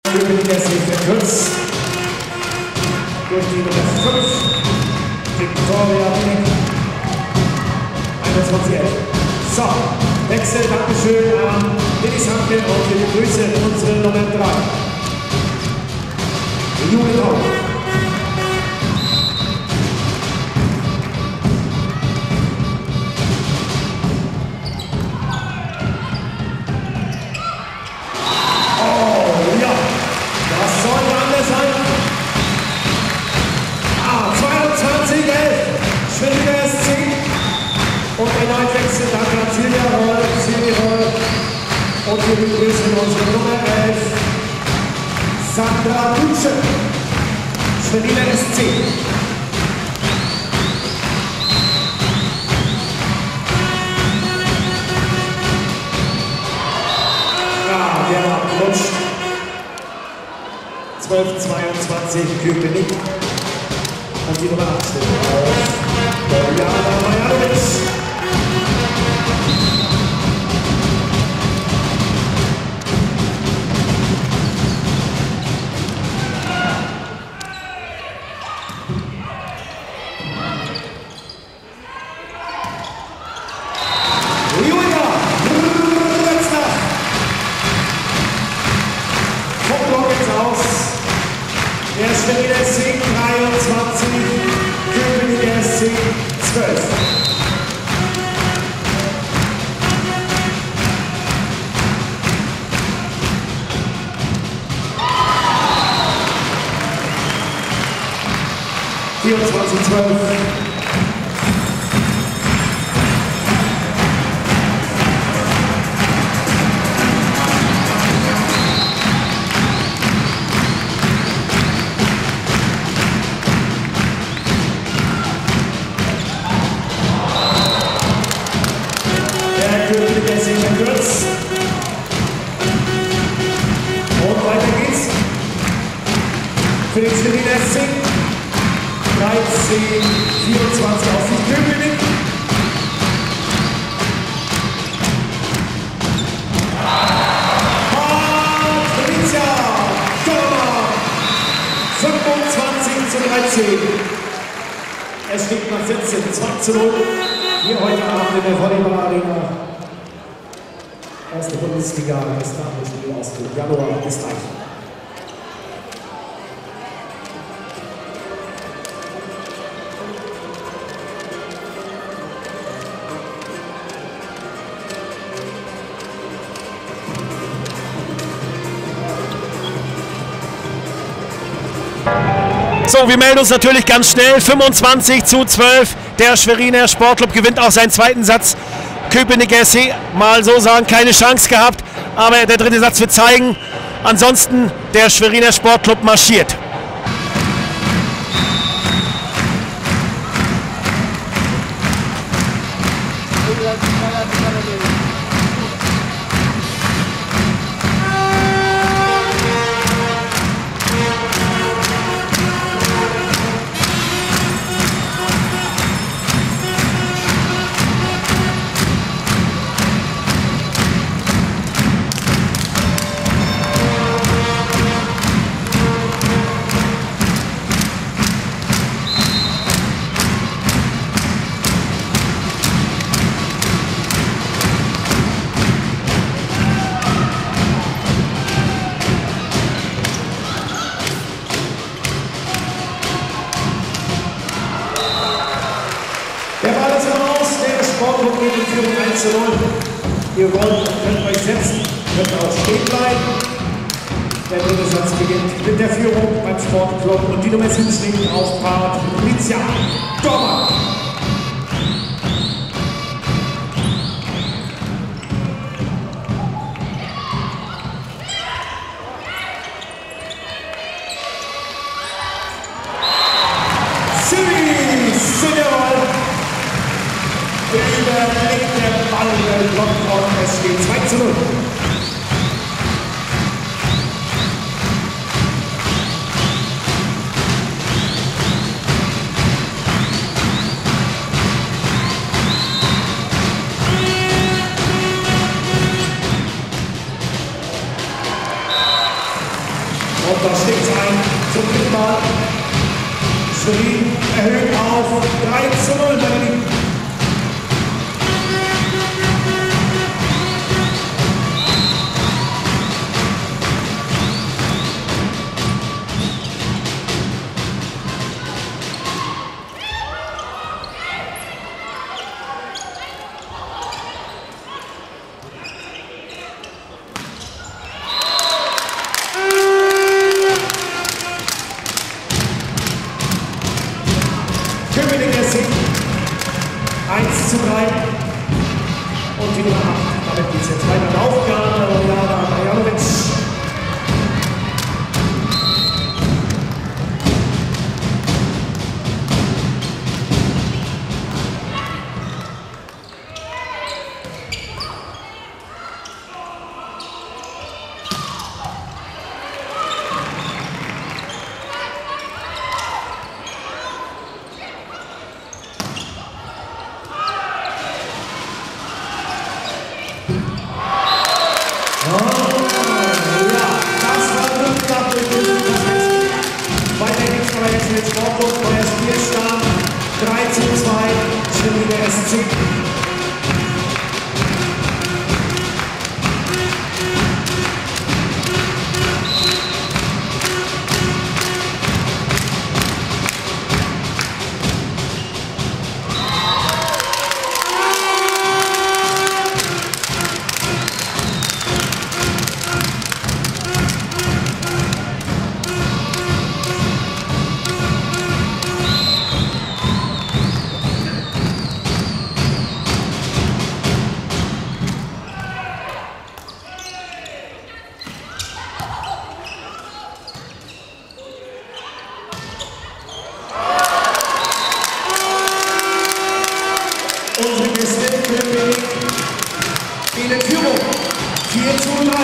Kurz durch die Nummer 5, Victoria Binek, 21. So, Wechsel, Dankeschön an Dennis Hanke und wir begrüßen unsere Nummer 3. Juli Raum. Und ein Wechsel, danke an Silvia Roll. Und wir begrüßen unsere Nummer 11, Sandra Dutsche, Schweriner SC. Ja, der rutscht. 12:22 Köpenick. Und die Nummer 18 auf Bojana Majanovic. Der Schweriner SC 23, Köpenick SC 12. Und weiter geht's für den Schweriner SC 13, 24 auf die Köpenick. Patricia Dormer 25:13. Es steht nach 17, 2:0. Hier heute Abend in der Volleyball-Arena. Erste Bundesliga, das Damenspiel aus dem Januar bis gleich. So, wir melden uns natürlich ganz schnell. 25:12. Der Schweriner Sportclub gewinnt auch seinen zweiten Satz. Köpenick SC, mal so sagen, keine Chance gehabt. Aber der dritte Satz wird zeigen. Ansonsten der Schweriner Sportclub marschiert. Der Ball ist raus, der Sportclub geht in Führung 1:0. Ihr wollt, könnt euch setzen, könnt auch stehen bleiben. Der dritte Satz beginnt mit der Führung beim Sportclub und die Nummer 17 auf Patricia Dormer. Überlegt der Ball, der blockt und es steht 2:0. Und da schlägt es ein zum dritten Mal. Schwerin erhöht auf 3:0, meine Lieben. Köpenick 1:3 und die Nummer 8. Damit geht es jetzt weiter. Aufgabe, Jana Marjanovic. Jetzt Sportclub, neuer Spielstand, 3:2, Schwerin SC. Unsere Gäste Köpenick gehen in Führung. 4:3.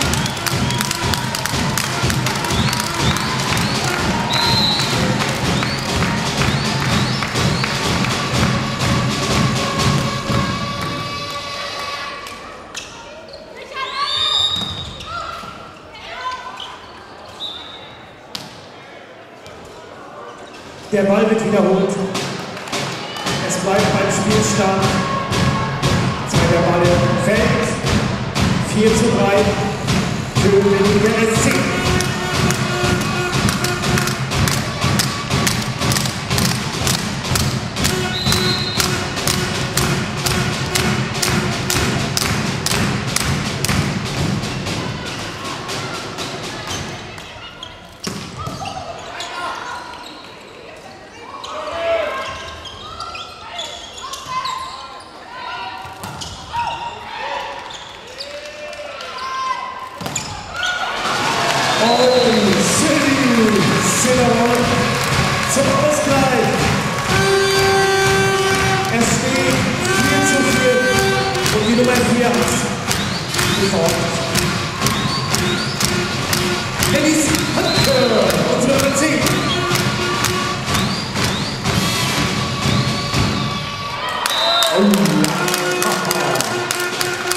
Der Ball wird wiederholt. Es bleibt beim Spielstand. Zweiter Ball fällt. 4:3. Köpenick SC. Silbermann zum Ausgleich. Es steht 4:4 und die Nummer 4 hat geformt. Dennis Hanke, unsere Nummer 10.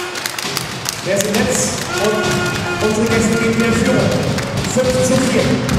Wer ist im Netz? Und unsere Gäste gehen wieder in Führung. 5:4.